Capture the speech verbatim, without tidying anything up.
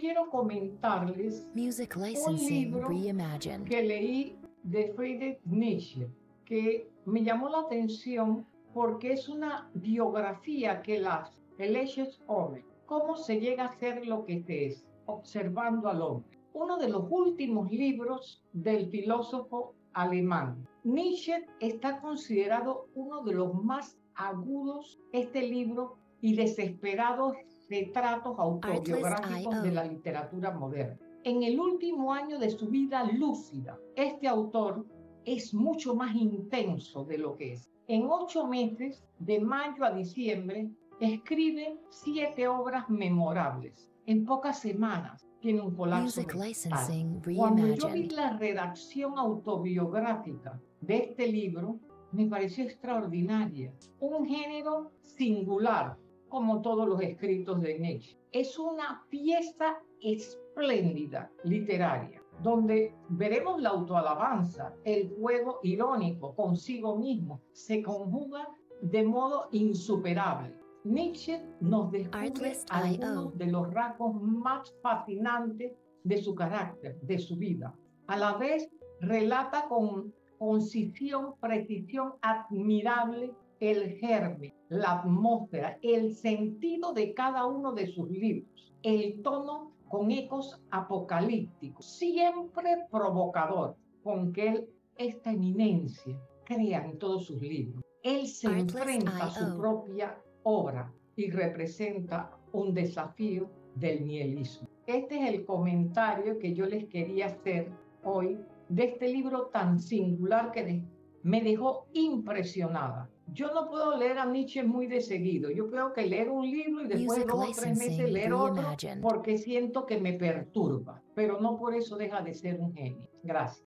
quiero comentarles Music un licensing libro reimagined. que leí de Friedrich Nietzsche, que me llamó la atención porque es una biografía que él hace. El hecho es hombre. ¿Cómo se llega a ser lo que se es? Observando al hombre. Uno de los últimos libros del filósofo alemán. Nietzsche está considerado uno de los más agudos, este libro, y desesperados retratos autobiográficos de la literatura moderna. En el último año de su vida lúcida, este autor es mucho más intenso de lo que es. En ocho meses, de mayo a diciembre, escribe siete obras memorables. En pocas semanas tiene un colapso Music mental. licensing Cuando yo vi reimagined. la redacción autobiográfica de este libro, me pareció extraordinaria. Un género singular, como todos los escritos de Nietzsche. Es una pieza espléndida literaria, donde veremos la autoalabanza, el juego irónico consigo mismo, se conjuga de modo insuperable. Nietzsche nos descubre algunos de los rasgos más fascinantes de su carácter, de su vida. A la vez, relata con concisión, precisión admirable el germen, la atmósfera, el sentido de cada uno de sus libros, el tono con ecos apocalípticos, siempre provocador, con que él, esta eminencia, crea en todos sus libros. Él se enfrenta a su propia obra y representa un desafío del nihilismo. Este es el comentario que yo les quería hacer hoy de este libro tan singular que me dejó impresionada. Yo no puedo leer a Nietzsche muy de seguido. Yo creo que leer un libro y después de dos o tres meses leer otro porque siento que me perturba, pero no por eso deja de ser un genio. Gracias.